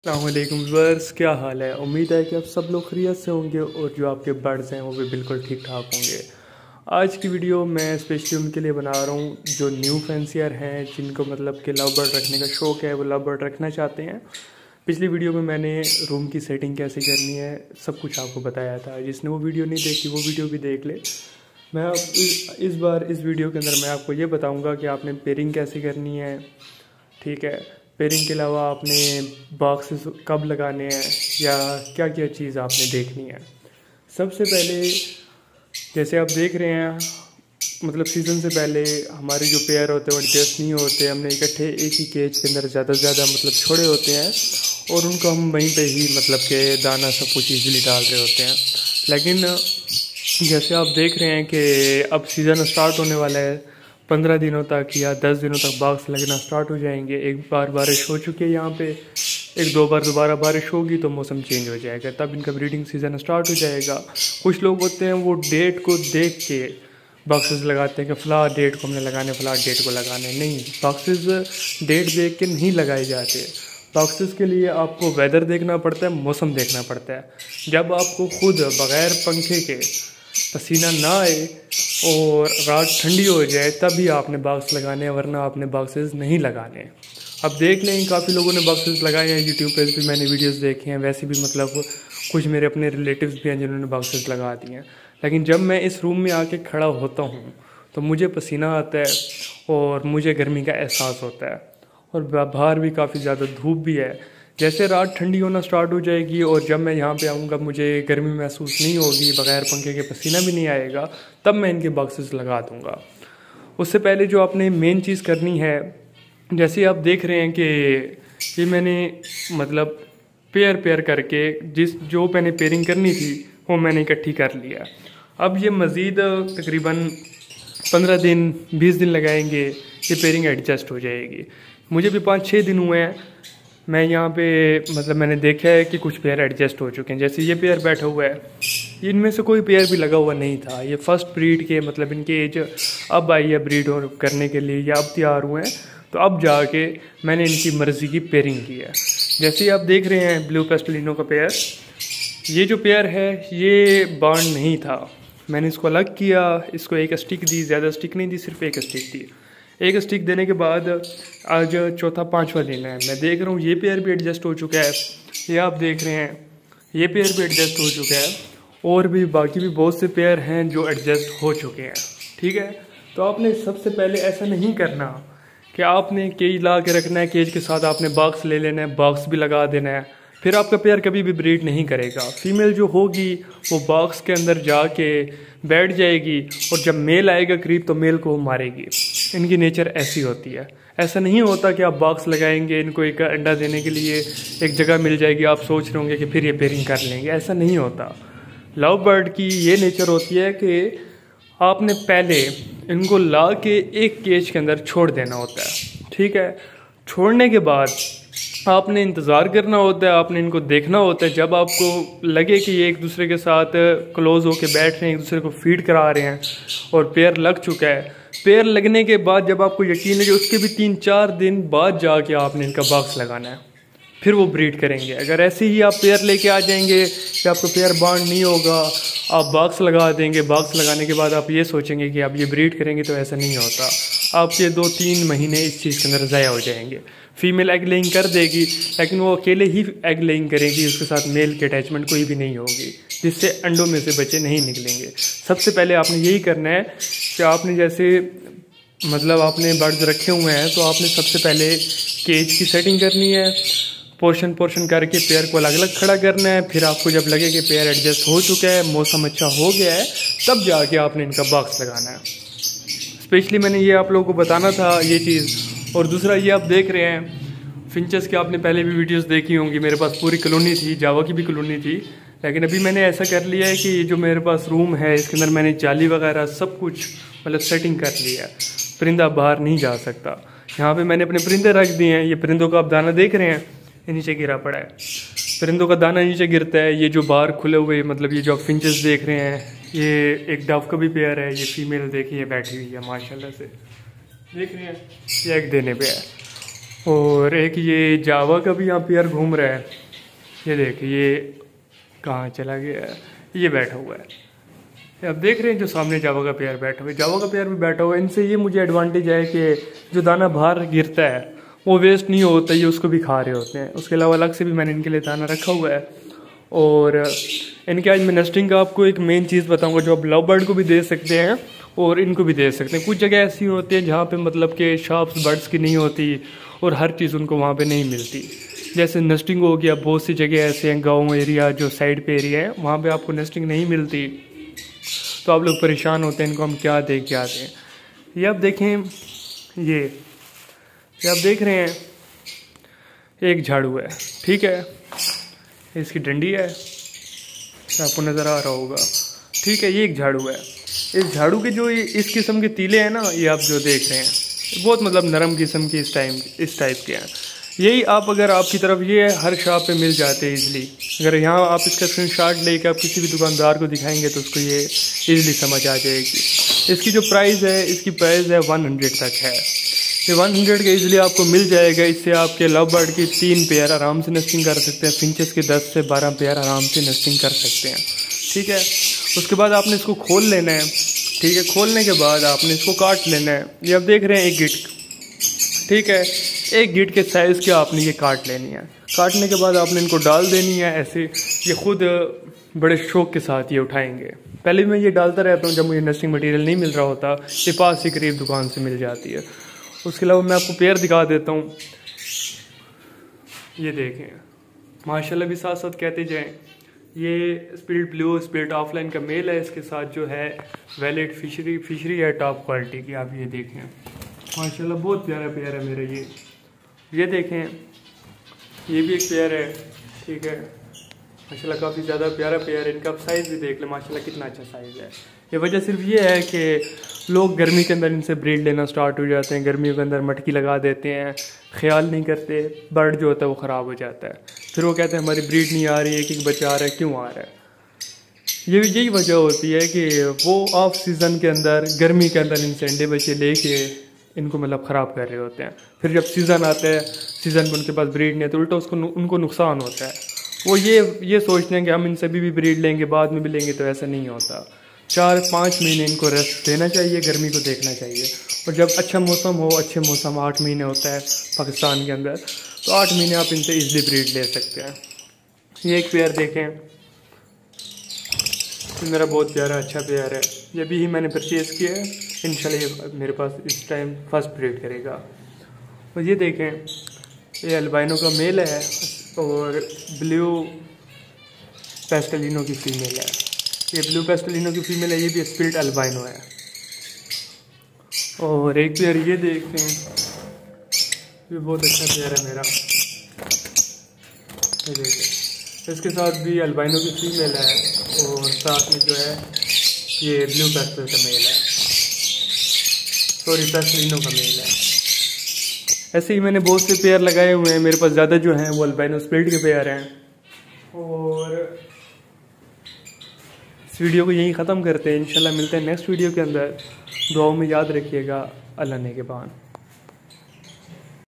अस्सलामुअलैकुम व्यूअर्स, क्या हाल है। उम्मीद है कि आप सब लोग खैरियत से होंगे और जो आपके बर्ड्स हैं वो भी बिल्कुल ठीक ठाक होंगे। आज की वीडियो मैं स्पेशली उनके लिए बना रहा हूँ जो न्यू फैंसियर हैं, जिनको मतलब कि लव बर्ड रखने का शौक़ है, वो लव बर्ड रखना चाहते हैं। पिछली वीडियो में मैंने रूम की सेटिंग कैसे करनी है सब कुछ आपको बताया था। जिसने वो वीडियो नहीं देखी वो वीडियो भी देख ले। मैं इस बार इस वीडियो के अंदर मैं आपको ये बताऊँगा कि आपने पेयरिंग कैसे करनी है, ठीक है। पेयरिंग के अलावा आपने बॉक्सेस कब लगाने हैं या क्या क्या चीज़ आपने देखनी है। सबसे पहले जैसे आप देख रहे हैं, मतलब सीज़न से पहले हमारे जो पेयर होते हैं वो एडजस्ट नहीं होते। हमने इकट्ठे एक ही केज के अंदर ज़्यादा से ज़्यादा मतलब छोड़े होते हैं और उनको हम वहीं पे ही मतलब के दाना सब कुछ ईजीली डाल रहे होते हैं। लेकिन जैसे आप देख रहे हैं कि अब सीज़न स्टार्ट होने वाला है, 15 दिनों तक या 10 दिनों तक बॉक्स लगना स्टार्ट हो जाएंगे। एक बार बारिश हो चुकी है यहाँ पे, एक दो बार दोबारा बारिश होगी तो मौसम चेंज हो जाएगा, तब इनका ब्रीडिंग सीज़न स्टार्ट हो जाएगा। कुछ लोग होते हैं वो डेट को देख के बॉक्सेस लगाते हैं कि फ़लाँ डेट को हमने लगाने, फ़लाँ डेट को लगाने। नहीं, बॉक्सेस डेट देख के नहीं लगाए जाते। बॉक्सेस के लिए आपको वेदर देखना पड़ता है, मौसम देखना पड़ता है। जब आपको खुद बग़ैर पंखे के पसीना ना आए और रात ठंडी हो जाए तभी आपने बॉक्स लगाने हैं, वरना आपने बॉक्सेस नहीं लगाने। अब देख लें, काफ़ी लोगों ने बॉक्सेस लगाए हैं, यूट्यूब पे भी मैंने वीडियोस देखे हैं। वैसे भी मतलब कुछ मेरे अपने रिलेटिव्स भी हैं जिन्होंने बॉक्सेस लगा दिए हैं। लेकिन जब मैं इस रूम में आके खड़ा होता हूँ तो मुझे पसीना आता है और मुझे गर्मी का एहसास होता है, और बाहर भी काफ़ी ज़्यादा धूप भी है। जैसे रात ठंडी होना स्टार्ट हो जाएगी और जब मैं यहाँ पे आऊँगा मुझे गर्मी महसूस नहीं होगी, बग़ैर पंखे के पसीना भी नहीं आएगा, तब मैं इनके बॉक्सेस लगा दूँगा। उससे पहले जो आपने मेन चीज़ करनी है, जैसे आप देख रहे हैं कि ये मैंने मतलब पेयर पेयर करके जो मैंने पेयरिंग करनी थी वो मैंने इकट्ठी कर लिया। अब ये मज़ीद तकरीबन 15 दिन 20 दिन लगाएंगे, ये पेयरिंग एडजस्ट हो जाएगी। मुझे भी 5-6 दिन हुए हैं, मैं यहाँ पे मतलब मैंने देखा है कि कुछ पेयर एडजस्ट हो चुके हैं। जैसे ये पेयर बैठा हुआ है, इनमें से कोई पेयर भी लगा हुआ नहीं था। ये फर्स्ट ब्रीड के मतलब इनकी एज अब आई है ब्रीड करने के लिए, या अब तैयार हुए हैं, तो अब जाके मैंने इनकी मर्ज़ी की पेयरिंग की है। जैसे आप देख रहे हैं ब्लू पेस्टलिनो का पेयर, ये जो पेयर है ये बॉन्ड नहीं था, मैंने इसको अलग किया, इसको एक स्टिक दी, ज़्यादा स्टिक नहीं दी, सिर्फ एक स्टिक दी। एक स्टिक देने के बाद आज चौथा पांचवा दिन है, मैं देख रहा हूँ ये पेयर भी एडजस्ट हो चुका है। ये आप देख रहे हैं ये पेयर भी एडजस्ट हो चुका है, और भी बाकी भी बहुत से पेयर हैं जो एडजस्ट हो चुके हैं, ठीक है। तो आपने सबसे पहले ऐसा नहीं करना कि आपने केज ला के रखना है, केज के साथ आपने बॉक्स ले लेना है, बॉक्स भी लगा देना है, फिर आपका पेयर कभी भी ब्रीड नहीं करेगा। फीमेल जो होगी वो बॉक्स के अंदर जाके बैठ जाएगी और जब मेल आएगा करीब तो मेल को वो मारेगी। इनकी नेचर ऐसी होती है। ऐसा नहीं होता कि आप बॉक्स लगाएंगे, इनको एक अंडा देने के लिए एक जगह मिल जाएगी, आप सोच रहे होंगे कि फिर ये पेयरिंग कर लेंगे, ऐसा नहीं होता। लव बर्ड की ये नेचर होती है कि आपने पहले इनको ला के एक केज के अंदर छोड़ देना होता है, ठीक है। छोड़ने के बाद आपने इंतज़ार करना होता है, आपने इनको देखना होता है। जब आपको लगे कि ये एक दूसरे के साथ क्लोज होके बैठ रहे हैं, एक दूसरे को फीड करा रहे हैं और पेयर लग चुका है, पेयर लगने के बाद जब आपको यकीन है कि उसके भी 3-4 दिन बाद जाके आपने इनका बॉक्स लगाना है, फिर वो ब्रीड करेंगे। अगर ऐसे ही आप पेयर लेके आ जाएंगे कि आपको पेयर बॉन्ड नहीं होगा, आप बॉक्स लगा देंगे, बॉक्स लगाने के बाद आप ये सोचेंगे कि आप ये ब्रीड करेंगे, तो ऐसा नहीं होता। आपके 2-3 महीने इस चीज़ के अंदर ज़ाया हो जाएंगे। फीमेल एग लेइंग कर देगी, लेकिन वो अकेले ही एग लेइंग करेगी, उसके साथ मेल की अटैचमेंट कोई भी नहीं होगी, जिससे अंडों में से बच्चे नहीं निकलेंगे। सबसे पहले आपने यही करना है कि आपने जैसे मतलब आपने बर्ड्स रखे हुए हैं तो आपने सबसे पहले केज की सेटिंग करनी है, पोर्शन करके पेयर को अलग अलग खड़ा करना है। फिर आपको जब लगे कि पेयर एडजस्ट हो चुका है, मौसम अच्छा हो गया है, तब जाके आपने इनका बॉक्स लगाना है। स्पेशली मैंने ये आप लोगों को बताना था ये चीज़। और दूसरा ये आप देख रहे हैं फिंचेस की, आपने पहले भी वीडियोस देखी होंगी, मेरे पास पूरी कॉलोनी थी, जावा की भी कॉलोनी थी। लेकिन अभी मैंने ऐसा कर लिया है कि ये जो मेरे पास रूम है इसके अंदर मैंने जाली वगैरह सब कुछ मतलब सेटिंग कर लिया है, परिंदा बाहर नहीं जा सकता। यहाँ पे मैंने अपने परिंदे रख दिए हैं। ये परिंदों का आप दाना देख रहे हैं, ये नीचे गिरा पड़ा है, परिंदों का दाना नीचे गिरता है। ये जो बाहर खुले हुए मतलब ये जो आप फिंचेस देख रहे हैं, ये एक डव का भी पेयर है, ये फीमेल देखिए बैठी हुई है माशाल्लाह से, देख रहे हैं ये एग देने पे है। और एक ये जावा का भी यहाँ पेयर घूम रहा है। ये देखिए ये कहाँ चला गया है, ये बैठा हुआ है। अब देख रहे हैं जो सामने जावा का पेयर बैठा हुआ है, जावा का पेयर भी बैठा हुआ है। इनसे ये मुझे एडवांटेज है कि जो दाना बाहर गिरता है वो वेस्ट नहीं होता, ये उसको भी खा रहे होते हैं। उसके अलावा अलग से भी मैंने इनके लिए दाना रखा हुआ है। और इनके आज मैं नेस्टिंग का आपको एक मेन चीज़ बताऊंगा जो आप लव बर्ड को भी दे सकते हैं और इनको भी दे सकते हैं। कुछ जगह ऐसी होती है जहाँ पे मतलब कि शार्प्स बर्ड्स की नहीं होती और हर चीज़ उनको वहाँ पे नहीं मिलती। जैसे नेस्टिंग हो गया, बहुत सी जगह ऐसे हैं गाँव एरिया जो साइड पे एरिया है वहाँ पे आपको नेस्टिंग नहीं मिलती, तो आप लोग परेशान होते हैं इनको हम क्या दे के आते हैं। ये आप देखें, ये आप देख रहे हैं एक झाड़ू है, ठीक है, इसकी डंडी है, आपको नज़र आ रहा होगा, ठीक है। ये एक झाड़ू है। इस झाड़ू के जो इस किस्म के तीले हैं ना, ये आप जो देख रहे हैं बहुत मतलब नरम किस्म के इस टाइप के हैं। यही आप अगर आपकी तरफ ये हर शॉप पे मिल जाते हैं इजीली। अगर यहाँ आप इसका स्क्रीनशॉट लेके आप किसी भी दुकानदार को दिखाएंगे तो उसको ये इजीली समझ आ जाएगी। इसकी जो प्राइस है, इसकी प्राइस है 100 तक है। ये 100 के इजीली आपको मिल जाएगा। इससे आपके लव बर्ड की 3 पेयर आराम से नेस्टिंग कर सकते हैं, फिंचेस के 10 से 12 पेयर आराम से नेस्टिंग कर सकते हैं, ठीक है। उसके बाद आपने इसको खोल लेना है, ठीक है। खोलने के बाद आपने इसको काट लेना है। ये आप देख रहे हैं एक गिट, ठीक है, एक गिट के साइज़ के आपने ये काट लेनी है। काटने के बाद आपने इनको डाल देनी है ऐसे। ये खुद बड़े शौक के साथ ये उठाएंगे। पहले मैं ये डालता रहता हूँ जब मुझे नेस्टिंग मटेरियल नहीं मिल रहा होता, ये पास ही करीब दुकान से मिल जाती है। उसके अलावा मैं आपको पेयर दिखा देता हूँ। ये देखें माशाल्लाह भी साथ साथ कहते जाएं। ये स्पिरिट ब्लू स्पिरिट ऑफलाइन का मेल है, इसके साथ जो है वैलिड फिशरी है टॉप क्वालिटी की। आप ये देखें माशाल्लाह बहुत प्यारा पेयर है मेरा। ये देखें, ये भी एक पेयर है, ठीक है, माशाल्लाह काफ़ी ज़्यादा प्यारा पेयर है। इनका आप साइज़ भी देख लें, माशाल्लाह कितना अच्छा साइज़ है। ये वजह सिर्फ ये है कि लोग गर्मी के अंदर इनसे ब्रीड लेना स्टार्ट हो जाते हैं, गर्मियों के अंदर मटकी लगा देते हैं, ख्याल नहीं करते, बर्ड जो होता है वो ख़राब हो जाता है। फिर वो कहते हैं हमारी ब्रीड नहीं आ रही है, एक बच्चा आ रहा है, क्यों आ रहा है। यही वजह होती है कि वो ऑफ सीज़न के अंदर गर्मी के अंदर इनसे अंडे बच्चे लेके इनको मतलब ख़राब कर रहे होते हैं। फिर जब सीज़न आता है, सीज़न में उनके पास ब्रीड नहीं है तो उल्टा उनको नुकसान होता है। वो ये सोचते हैं कि हम इनसे भी ब्रीड लेंगे, बाद में भी लेंगे, तो ऐसा नहीं होता। 4-5 महीने इनको रेस्ट देना चाहिए, गर्मी को देखना चाहिए। और जब अच्छा मौसम हो, अच्छे मौसम 8 महीने होता है पाकिस्तान के अंदर, तो 8 महीने आप इनसे ईजिली ब्रीड ले सकते हैं। ये एक पेयर देखें, ये मेरा बहुत प्यारा अच्छा पेयर है। ये भी ही मैंने परचेज़ किया है, इंशाल्लाह ये मेरे पास इस टाइम फर्स्ट ब्रीड करेगा। और ये देखें, ये अल्बाइनो का मेल है और ब्लू पेस्टलिनो की फ़ीमेल है। ये ब्लू पेस्टलिनो की फ़ीमेल है, ये भी स्पिरिट अल्बाइनो है। और एक पेयर ये देखते हैं, ये बहुत अच्छा पेयर है मेरा। ये देखें, इसके साथ भी अल्बाइनो की फ़ीमेल है और साथ में जो है ये ब्लू पेस्टल का मेल है, सॉरी पेस्टलिनो का मेल है। ऐसे ही मैंने बहुत से पेयर लगाए हुए हैं, मेरे पास ज़्यादा जो हैं वो अल्बाइनो स्पिरिट के पेयर हैं। और इस वीडियो को यहीं ख़त्म करते हैं, इंशाल्लाह मिलते हैं नेक्स्ट वीडियो के अंदर। दुआओं में याद रखिएगा। अल्लाह ने के बान।